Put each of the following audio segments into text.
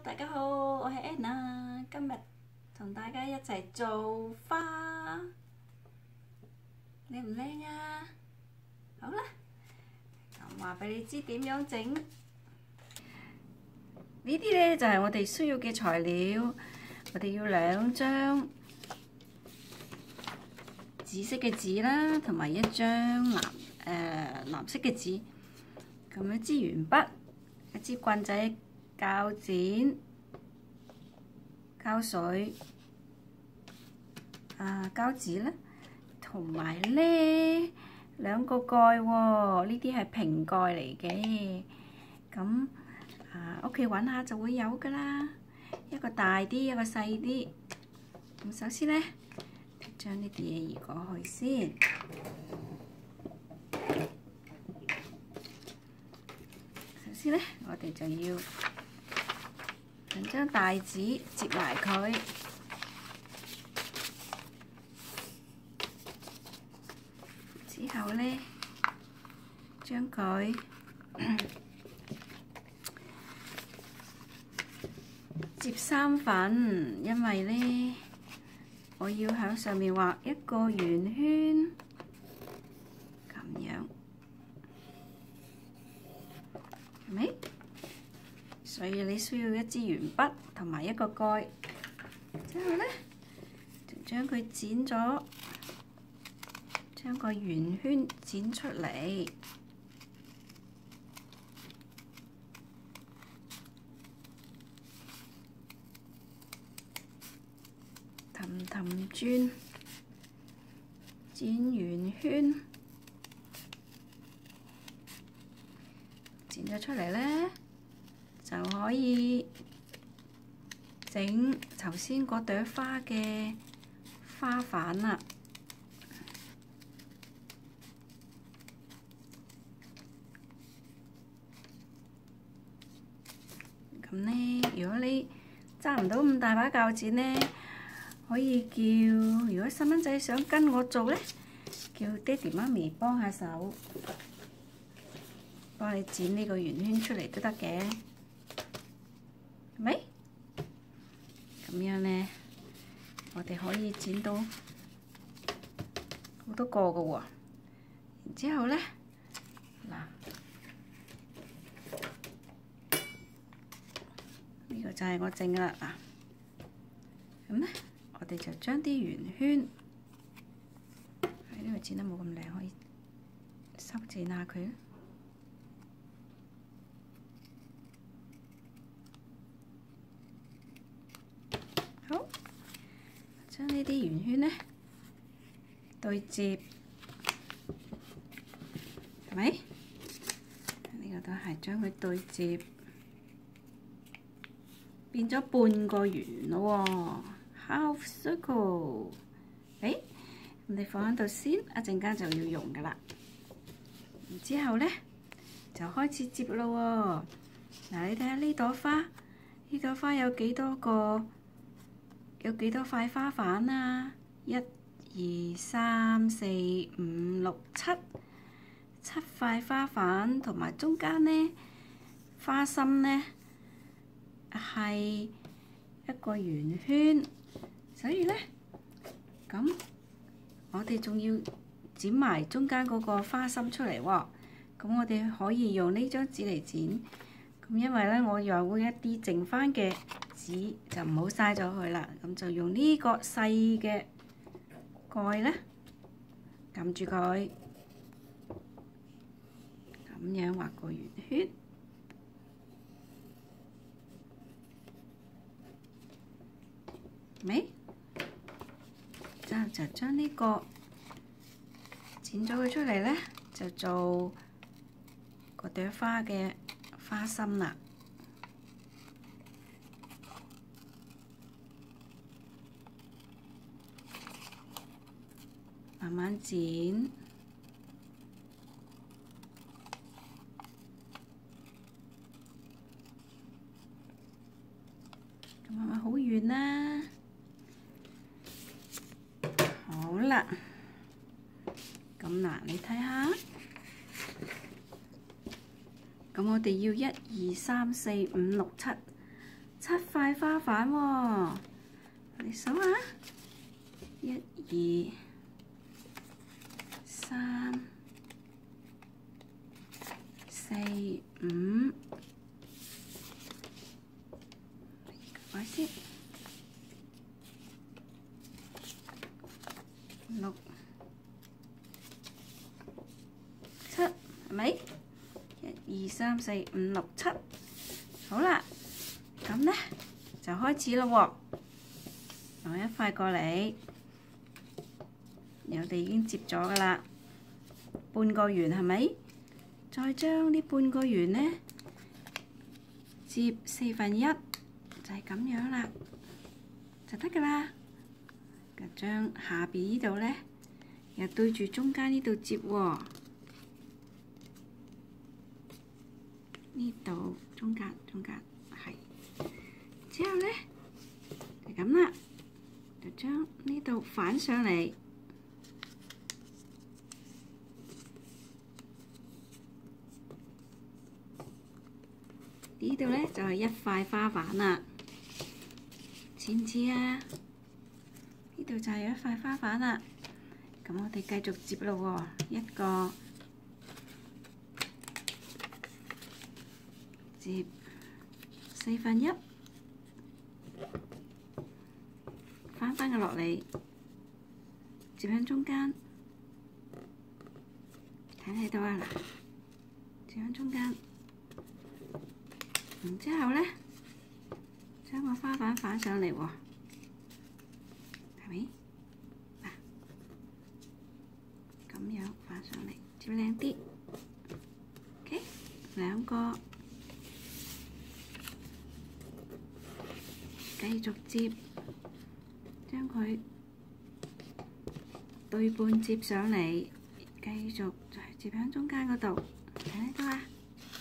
大家好，我係 Anna，今日同大家一齊做花，靚唔靚啊？好啦，咁話俾你知點樣整。呢啲呢就係我哋需要嘅材料，我哋要2張紫色嘅紙啦，同埋1張藍色嘅紙，咁一支鉛筆，一支棍仔。膠剪、膠水、膠紙啦，同埋呢2個蓋喎，呢啲係瓶蓋嚟嘅。咁屋企揾下就會有㗎啦，一個大啲，一個細啲。咁首先呢，將呢啲嘢移過去先。首先呢，我哋就要兩張大紙接埋佢，之後呢，將佢接3份，因為呢，我要喺上面畫一個圓圈，咁樣，係咪？所以你需要一支鉛筆同埋一個蓋，之後呢，就將佢剪咗，將個圓圈剪出嚟，氹轉，剪圓圈，剪咗出嚟呢，就可以整頭先嗰朵花嘅花瓣啦。咁呢，如果你揸唔到咁大把鉸剪呢，可以叫，如果細蚊仔想跟我做呢，叫爹哋媽咪幫下手，幫你剪呢個圓圈出嚟都得嘅。係咪？咁樣呢，我哋可以剪到好多個㗎喎。然之後呢，嗱，呢個就係我整㗎啦。咁呢，我哋就將啲圓圈喺呢度剪得冇咁靚，可以修剪下佢。好，將呢啲圓圈呢對接，係咪？呢個都係將佢對接，變咗半個圓咯喎 ，half circle。誒，你放喺度先，一陣間就要用㗎啦。然之後呢，就開始接咯喎。嗱，你睇下呢朵花，呢朵花有幾多個？有幾多塊花瓣啊？1、2、3、4、5、6、7，7塊花瓣，同埋中間呢花心呢係一個圓圈，所以呢，咁我哋仲要剪埋中間嗰個花心出嚟喎。咁我哋可以用呢張紙嚟剪，咁因為呢，我又會一啲剩翻嘅紙就唔好嘥咗佢啦，咁就用呢個細嘅蓋呢，撳住佢，咁樣畫個圓圈，咪？之後就將呢個剪咗佢出嚟呢，就做嗰朵花嘅花心啦。慢慢剪，咁係咪好圓啦？好啦，咁嗱，你睇下，咁我哋要1、2、3、4、5、6、7 7塊花瓣喎，你數下，1、2、3、4、5，改先，6、7，係咪？1、2、3、4、5、6、7，好啦，咁咧就開始咯喎，攞一塊過嚟，我哋已經接咗噶啦，半個圓係咪？再將呢半個圓咧接1/4，就係咁樣啦，就得噶啦。就將下邊呢度咧又對住中間呢度接喎，呢度中間係，之後咧就咁啦，就將呢度反上嚟。呢度咧就係1塊花瓣啦，知唔知啊？呢度就係1塊花瓣啦。咁我哋繼續接咯喎，一個接1/4，翻個落嚟，接喺中間，睇唔睇到啊？嗱，接喺中間。然之後咧，將個花瓣反上嚟喎，係咪？嗱，咁樣反上嚟，照靚啲。OK，兩個，繼續接，將佢對半接上嚟，繼續就係接喺中間嗰度，睇到啊？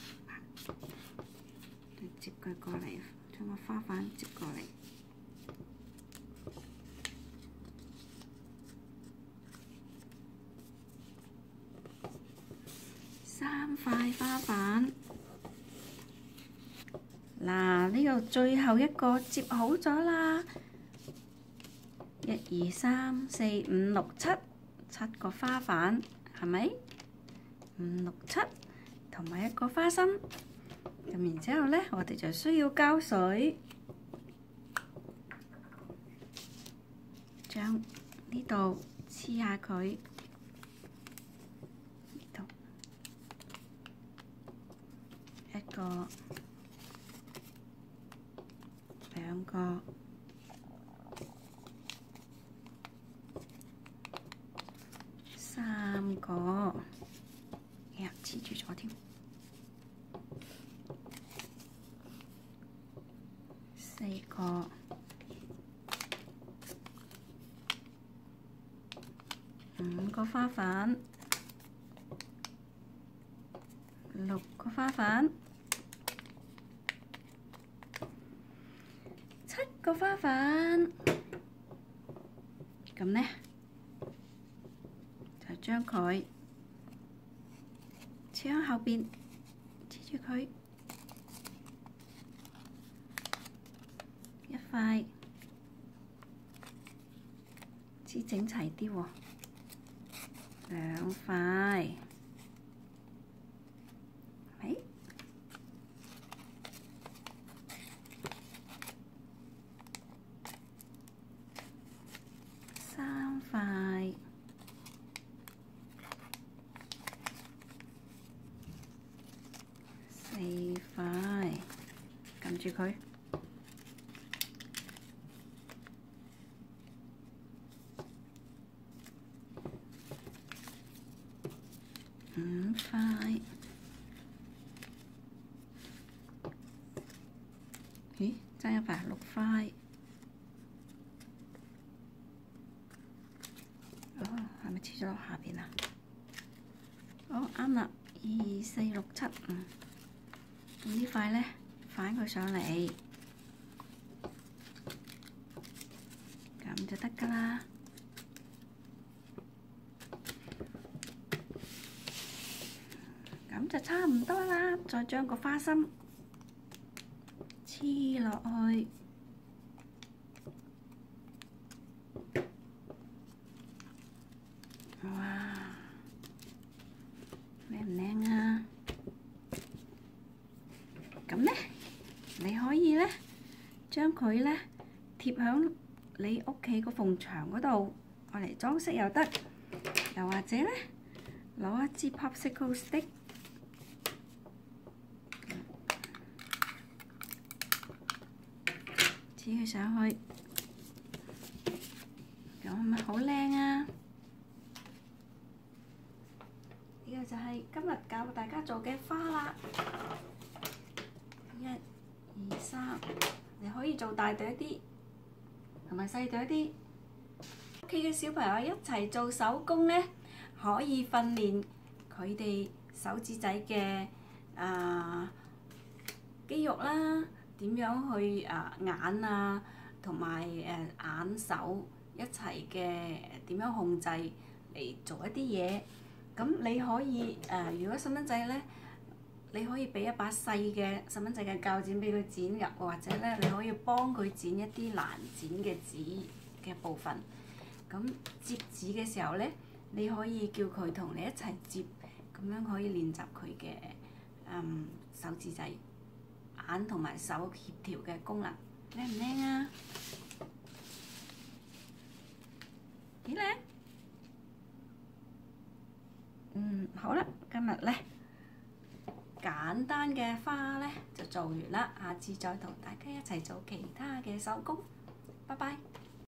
接佢過嚟，將個花瓣接過嚟。3塊花瓣，嗱，呢個最後一個接好咗啦。1、2、3、4、5、6、7，七個花瓣，係咪？5、6、7，同埋一個花心。咁然之後咧，我哋就需要膠水，將呢度黐下佢，呢度一個、兩個、3個，呀，黐住咗添。4個、5個花瓣、6個花瓣、7個花瓣，咁呢，就將佢黐喺後邊，黐住佢。塊黐整齊啲喎，2塊，係3塊，4塊，撳住佢。5塊，咦？爭一塊6塊，哦，係咪黐咗落下邊啊？哦，啱啦，2、4、6、7，咁呢塊咧反佢上嚟，咁就得㗎啦。咁就差唔多啦，再將個花心黐黐落去。哇！靚唔靚啊？咁咧，你可以咧將佢咧貼響你屋企個縫牆嗰度，愛嚟裝飾又得，又或者咧攞一支 popsicle stick， 黐佢上去，咁係咪好靚啊？呢個就係今日教大家做嘅花啦。1、2、3，你可以做大朵啲，同埋細朵啲。屋企嘅小朋友一齊做手工咧，可以訓練佢哋手指仔嘅肌肉啦，點樣去眼啊，同埋眼手一齊嘅點樣控制嚟做一啲嘢。咁你可以如果細蚊仔咧，你可以俾一把細嘅細蚊仔嘅鉸剪俾佢剪入，或者咧你可以幫佢剪一啲難剪嘅紙嘅部分。咁摺紙嘅時候咧，你可以叫佢同你一齊摺，咁樣可以練習佢嘅手指仔眼同埋手協調嘅功能。靚唔靚啊？幾靚？好啦，今日咧簡單嘅花咧就做完啦，下次再同大家一齊做其他嘅手工。拜拜。